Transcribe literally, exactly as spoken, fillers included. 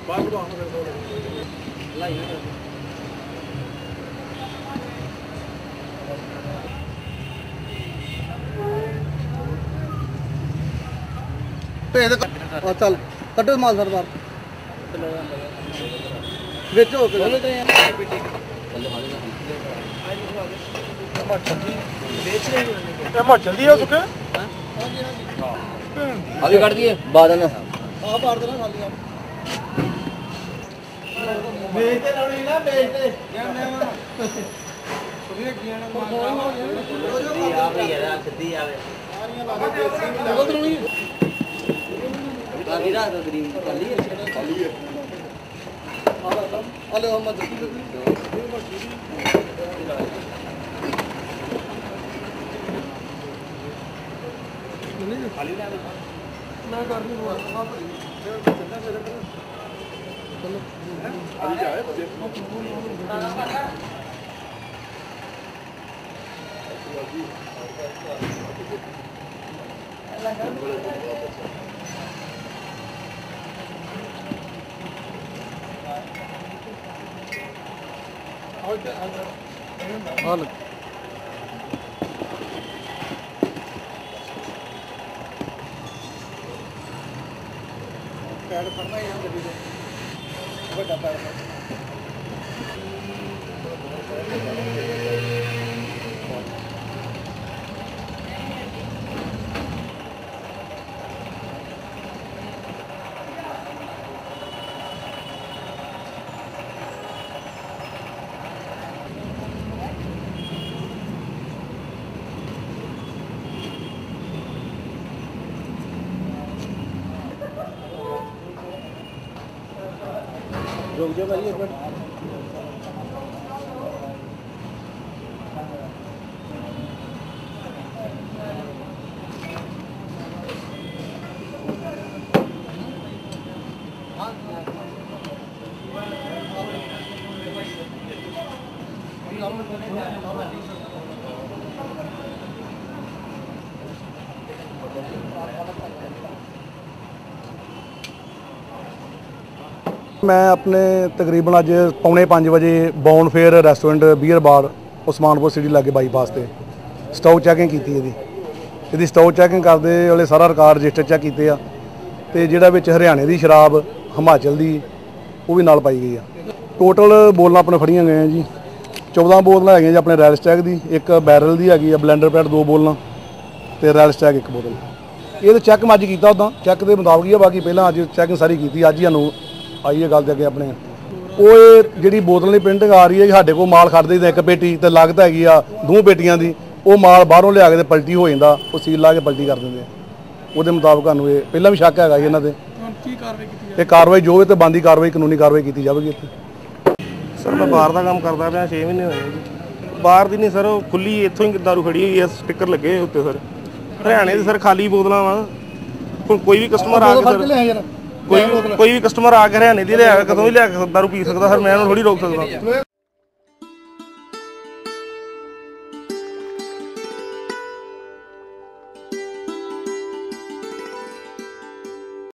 चल कटो माल सरदार बेचो हिमाचल दी है सुके अभी काट दिए बादल ना हां बाहर देना खाली आप बेचते लाणी ना बेचते सुनिए किया ना आवे यार सीधी आवे बाकी रात ग्रीन खाली है खाली है हेलो मोहम्मद खाली ना मैं कर दूं वहां पर चलो अभी क्या है हाल पैर पड़ना यहाँ गड्डी से बड़ा पैर रुक जाओ भाई एक मिनट मैं अपने तकरीबन अज पौने पाँच बजे Bon Fair restaurant beer bar Usmanpur city लागे बाईपास से स्टॉक चैकिंग की ये स्टॉक चैकिंग करते वाले सारा रिकॉर्ड रजिस्टर चैक किए आ तो जिहड़ा विच हरियाणे की शराब हिमाचल की वो भी नाल पाई गई है। टोटल बोतल अपने फड़ियां गए जी चौदह बोतल है जी अपने रैल स्टैग की एक बैरल की हैगी ब्लैंडर पैड दो बोतल तो रैल स्टैग एक बोतल ये तो चैक मैं अज किया उदा चैक के मुताबिक ही है बाकी पहला अज चैकिंग सारी की अज ही सानू आई है गल अगे अपने वो जी बोतल की प्रिंटिंग आ रही है कि साढ़े को माल खड़ते एक पेटी तो लागत हैगी आ दो पेटियां की वो माल बाहरों लिया के पलटी हो जाता वो सील ला के पलटी कर देंगे वो मुताबिक सानू ये पहला भी शक है इन्हों के कार्रवाई जो है तो बनती कार्रवाई कानूनी कार्रवाई की जाएगी इतने। सर मैं बाहर का काम करता पाया छे महीने होए जी बाहर की नहीं सर खुली इतों ही दारू खड़ी हुई है स्टिकर लगे उत्ते सर हरियाणे की सर खाली बोतल वा कोई भी कस्टमर आ सर कोई कोई भी कस्टमर आके हरियाणे की लिया कदों भी लिया दारू पी सकता सर मैं थोड़ी रोक सकता।